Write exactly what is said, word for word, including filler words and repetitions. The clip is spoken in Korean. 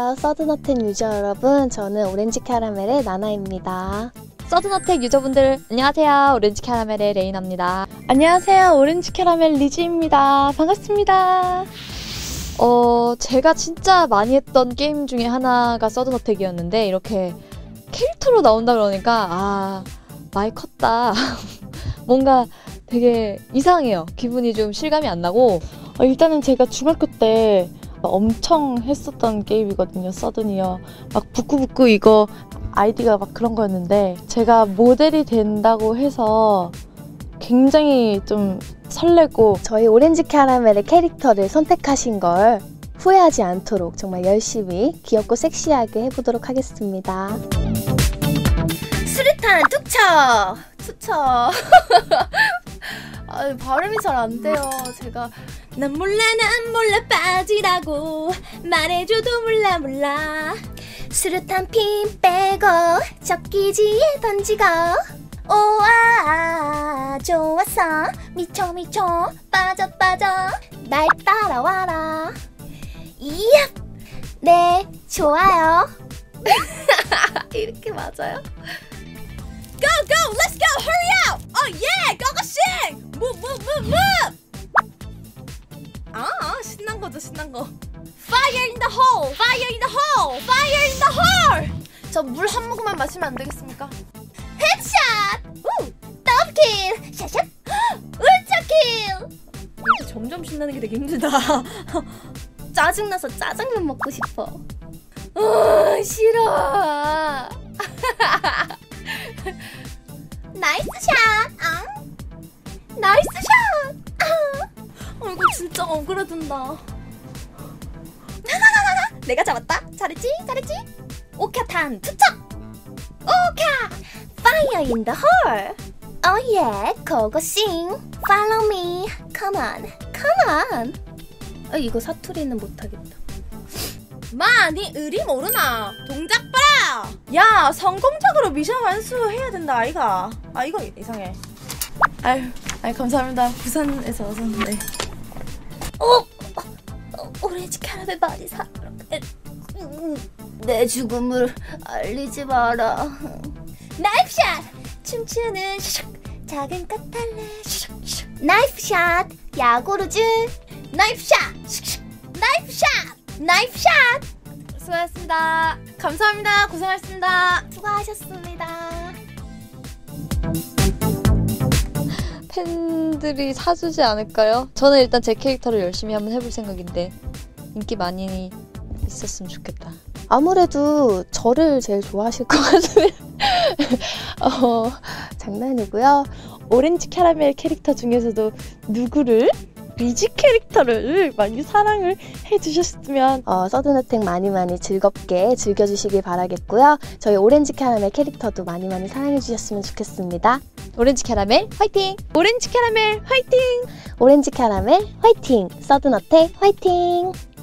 안녕하세요. 서든어택 유저 여러분, 저는 오렌지 캐러멜의 나나입니다. 서든어택 유저분들 안녕하세요. 오렌지 캐러멜의 레이나입니다. 안녕하세요. 오렌지 캐러멜 리지입니다. 반갑습니다. 어 제가 진짜 많이 했던 게임 중에 하나가 서든어택이었는데 이렇게 캐릭터로 나온다 그러니까 아 많이 컸다. 뭔가 되게 이상해요. 기분이 좀 실감이 안 나고 어, 일단은 제가 중학교 때 엄청 했었던 게임이거든요. 서든이요. 막 부끄부끄 이거 아이디가 막 그런 거였는데 제가 모델이 된다고 해서 굉장히 좀 설레고, 저희 오렌지 캐러멜의 캐릭터를 선택하신 걸 후회하지 않도록 정말 열심히 귀엽고 섹시하게 해보도록 하겠습니다. 수류탄 투척! 투척! 아, 발음이 잘 안 돼요. 제가 난 몰라 난 몰라 빠지라고 말해줘도 몰라 몰라. 수류탄 핀 빼고 적기지에 던지고 오아 좋았어 미쳐 미쳐 빠져 빠져 날 따라와라. 이야 네 좋아요. 이렇게 맞아요? Go go let's go hurry up. Oh yeah go go sing move move move move. 아 신난 거죠 신난 거. Fire in the hole fire in the hole fire in the hole. 저 물 한 모금만 마시면 안 되겠습니까? 헤드샷! 우! 더블킬! 샷샷! 울차킬! 이제 점점 신나는 게 되게 힘들다. 짜증나서 짜장면 먹고 싶어. 어, 싫어. 나이스 샷! 아. 나이스 샷! 아. 어, 이거 진짜 억울해진다. 내가 잡았다. 잘했지? 잘했지? 오카탄 투척! 오카! Fire in the hole! Oh yeah, 고고 sing! Follow me! Come on! Come on! 아, 이거 사투리는 못하겠다. 마, 니 의리 모르나? 동작 봐라! 야, 성공적으로 미션 완수해야 된다, 아이가. 아, 이거 이상해. 아유, 아유 감사합니다. 부산에서 와서. 네. 어? 어, 오렌지 캐러멜 많이 사. 내 죽음을 알리지 마라. 나이프샷! 춤추는 슉 작은 까탈레 슉슉 나이프샷! 야구르즈 나이프샷! 슉슉 나이프샷! 나이프샷! 수고하셨습니다. 감사합니다. 고생하셨습니다. 수고하셨습니다. 팬들이 사주지 않을까요? 저는 일단 제 캐릭터를 열심히 한번 해볼 생각인데 인기 많이 있었으면 좋겠다. 아무래도 저를 제일 좋아하실 것 같은 어, 장난이고요. 오렌지 캐러멜 캐릭터 중에서도 누구를? 리지 캐릭터를 많이 사랑을 해주셨으면 어, 서든어택 많이 많이 즐겁게 즐겨주시길 바라겠고요. 저희 오렌지 캐러멜 캐릭터도 많이 많이 사랑해주셨으면 좋겠습니다. 오렌지 캐러멜 화이팅! 오렌지 캐러멜 화이팅! 오렌지 캐러멜 화이팅! 서든어택 화이팅!